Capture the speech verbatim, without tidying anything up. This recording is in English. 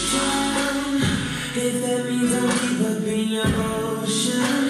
If that means I'll leave up in your ocean.